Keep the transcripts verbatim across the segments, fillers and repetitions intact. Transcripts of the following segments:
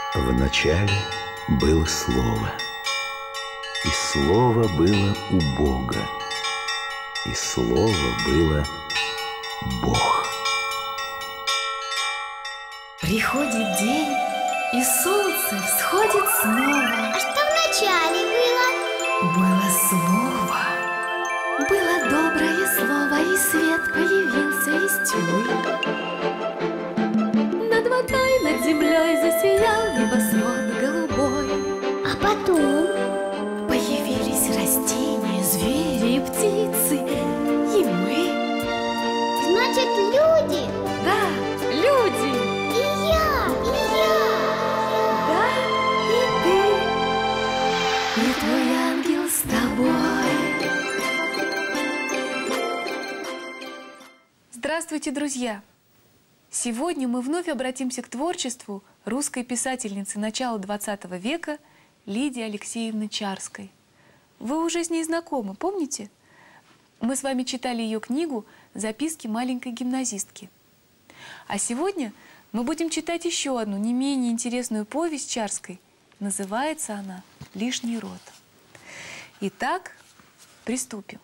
Вначале было Слово, и Слово было у Бога, и Слово было Бог. Приходит день, и солнце всходит снова. А что вначале было? Было Слово, было доброе слово, и свет появился из тьмы. Над водой, над землей засиял небосвод голубой. А потом? Появились растения, звери и птицы, и мы. Значит, люди? Да, люди. И я, и я. Да, и ты, и твой ангел с тобой. Здравствуйте, друзья! Сегодня мы вновь обратимся к творчеству русской писательницы начала двадцатого века Лидии Алексеевны Чарской. Вы уже с ней знакомы, помните? Мы с вами читали ее книгу «Записки маленькой гимназистки». А сегодня мы будем читать еще одну не менее интересную повесть Чарской. Называется она «Лишний род». Итак, приступим.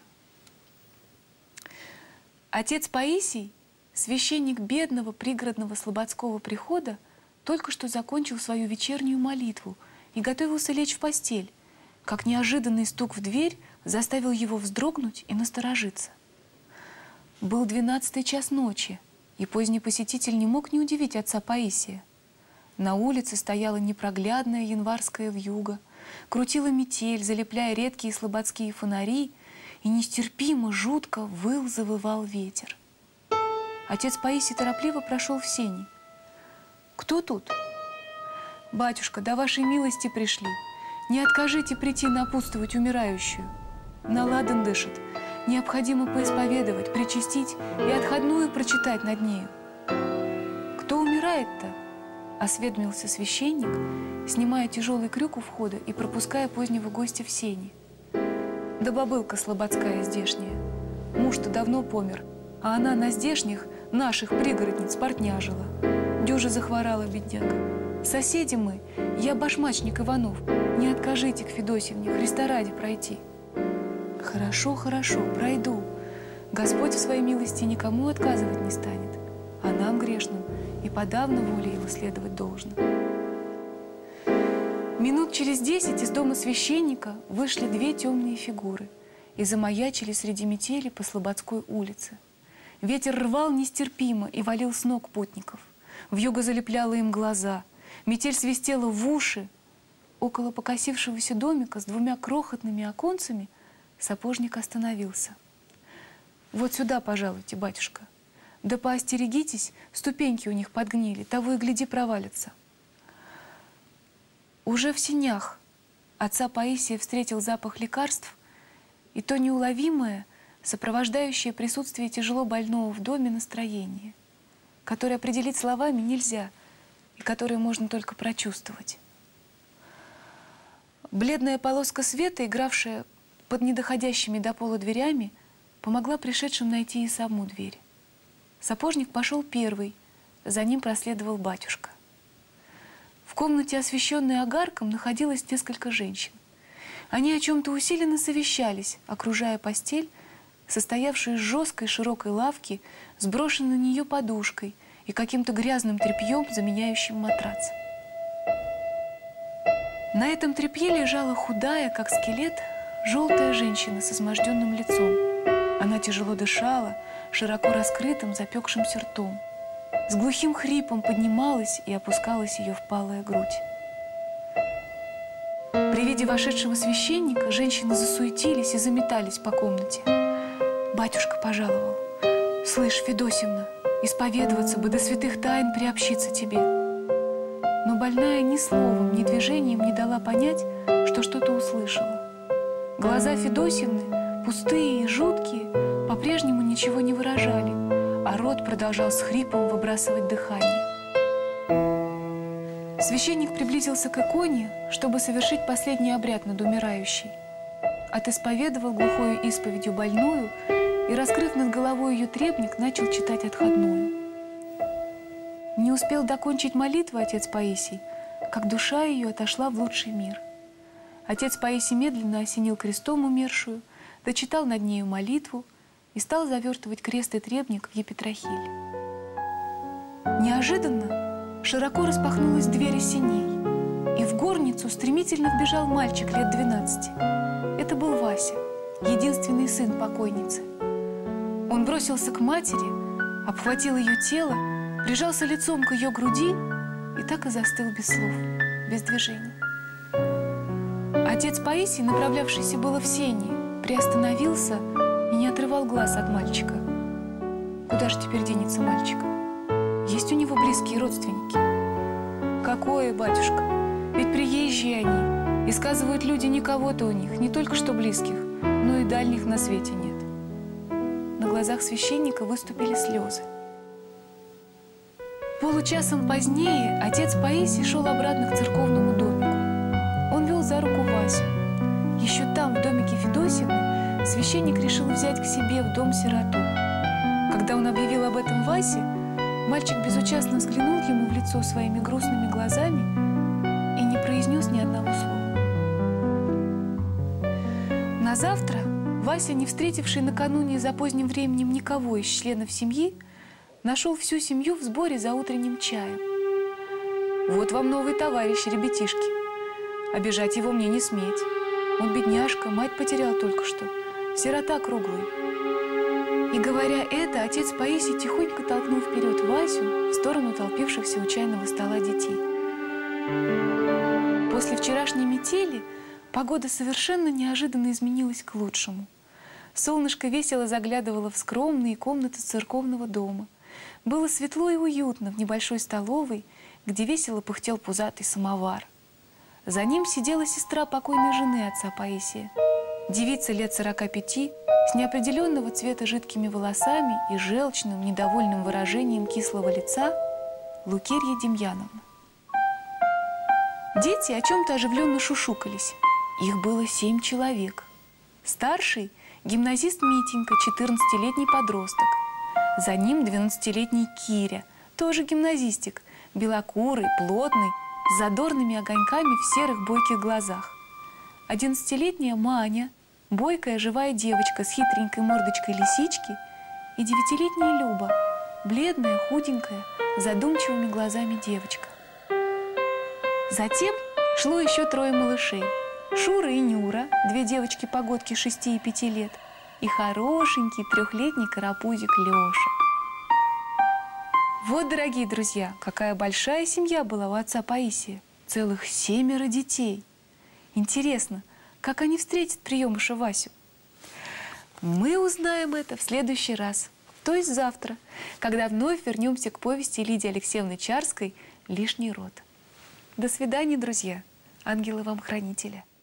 Отец Паисий, священник бедного пригородного слободского прихода, только что закончил свою вечернюю молитву и готовился лечь в постель, как неожиданный стук в дверь заставил его вздрогнуть и насторожиться. Был двенадцатый час ночи, и поздний посетитель не мог не удивить отца Паисия. На улице стояла непроглядная январская вьюга, крутила метель, залепляя редкие слободские фонари, и нестерпимо, жутко выл, завывал ветер. Отец Паисий торопливо прошел в сени. «Кто тут?» «Батюшка, до вашей милости пришли. Не откажите прийти напутствовать умирающую. На ладан дышит. Необходимо поисповедовать, причастить и отходную прочитать над нею». «Кто умирает-то?» — осведомился священник, снимая тяжелый крюк у входа и пропуская позднего гостя в сени. «Да бабылка слободская здешняя. Муж-то давно помер, а она на здешних, наших пригородниц портняжила. Дюжа захворала, бедняга. Соседи мы, я башмачник Иванов. Не откажите к Федосьевне, Христа ради пройти». «Хорошо, хорошо, пройду. Господь в своей милости никому отказывать не станет, а нам, грешным, и подавно воле его следовать должно». Минут через десять из дома священника вышли две темные фигуры и замаячили среди метели по Слободской улице. Ветер рвал нестерпимо и валил с ног путников. Вьюга залепляла им глаза, метель свистела в уши. Около покосившегося домика с двумя крохотными оконцами сапожник остановился. «Вот сюда, пожалуйте, батюшка. Да поостерегитесь, ступеньки у них подгнили, того и гляди провалятся». Уже в сенях отца Паисия встретил запах лекарств и то неуловимое, сопровождающее присутствие тяжело больного в доме настроение, которое определить словами нельзя и которое можно только прочувствовать. Бледная полоска света, игравшая под недоходящими до пола дверями, помогла пришедшим найти и саму дверь. Сапожник пошел первый, за ним проследовал батюшка. В комнате, освещенной огарком, находилось несколько женщин. Они о чем-то усиленно совещались, окружая постель, состоявшую из жесткой широкой лавки, сброшенной на нее подушкой и каким-то грязным тряпьем, заменяющим матрац. На этом тряпье лежала худая, как скелет, желтая женщина с изможденным лицом. Она тяжело дышала, широко раскрытым, запекшимся ртом. С глухим хрипом поднималась и опускалась ее впалая грудь. При виде вошедшего священника женщины засуетились и заметались по комнате. «Батюшка пожаловал. Слышь, Федосьевна, исповедоваться бы, до святых тайн приобщиться тебе». Но больная ни словом, ни движением не дала понять, что что-то услышала. Глаза Федосьевны, пустые и жуткие, по-прежнему ничего не выражали, а рот продолжал с хрипом выбрасывать дыхание. Священник приблизился к иконе, чтобы совершить последний обряд над умирающей. Отисповедовал глухою исповедью больную и, раскрыв над головой ее требник, начал читать отходную. Не успел докончить молитву отец Паисий, как душа ее отошла в лучший мир. Отец Паисий медленно осенил крестом умершую, дочитал над нею молитву и стал завертывать крест и требник в епитрахиль. Неожиданно широко распахнулась дверь синей, и в горницу стремительно вбежал мальчик лет двенадцати. Это был Вася, единственный сын покойницы. Он бросился к матери, обхватил ее тело, прижался лицом к ее груди и так и застыл без слов, без движений. Отец Паисий, направлявшийся было в сени, приостановился и не отрывал глаз от мальчика. Куда же теперь денется мальчик? Есть у него близкие родственники? Какое, батюшка? Ведь приезжие они, и сказывают люди, никого-то у них, не только что близких, но и дальних на свете нет. На глазах священника выступили слезы. Получасом позднее отец Паисий шел обратно к церковному домику. Он вел за руку Васю. Еще там, в домике Федосьевны, священник решил взять к себе в дом сироту. Когда он объявил об этом Васе, мальчик безучастно взглянул ему в лицо своими грустными глазами и не произнес ни одного слова. На завтра Вася, не встретивший накануне за поздним временем никого из членов семьи, нашел всю семью в сборе за утренним чаем. «Вот вам новый товарищ, ребятишки. Обижать его мне не сметь. Он бедняжка, мать потерял только что, сирота круглый». И говоря это, отец Паисий тихонько толкнул вперед Васю в сторону толпившихся у чайного стола детей. После вчерашней метели погода совершенно неожиданно изменилась к лучшему. Солнышко весело заглядывало в скромные комнаты церковного дома. Было светло и уютно в небольшой столовой, где весело пыхтел пузатый самовар. За ним сидела сестра покойной жены отца Паисия, девица лет сорока пяти, с неопределенного цвета жидкими волосами и желчным, недовольным выражением кислого лица, Лукерья Демьяновна. Дети о чем-то оживленно шушукались. Их было семь человек. Старший – гимназист Митенька, четырнадцатилетний подросток. За ним двенадцатилетний Киря, тоже гимназистик, белокурый, плотный, с задорными огоньками в серых бойких глазах. Одиннадцатилетняя Маня, бойкая живая девочка с хитренькой мордочкой лисички, и девятилетняя Люба, бледная, худенькая, с задумчивыми глазами девочка. Затем шло еще трое малышей. Шура и Нюра, две девочки-погодки шести и пяти лет, и хорошенький трехлетний карапузик Леша. Вот, дорогие друзья, какая большая семья была у отца Паисия. Целых семеро детей. Интересно, как они встретят приемыша Васю? Мы узнаем это в следующий раз, то есть завтра, когда вновь вернемся к повести Лидии Алексеевны Чарской «Лишний род». До свидания, друзья. Ангелы вам хранителя.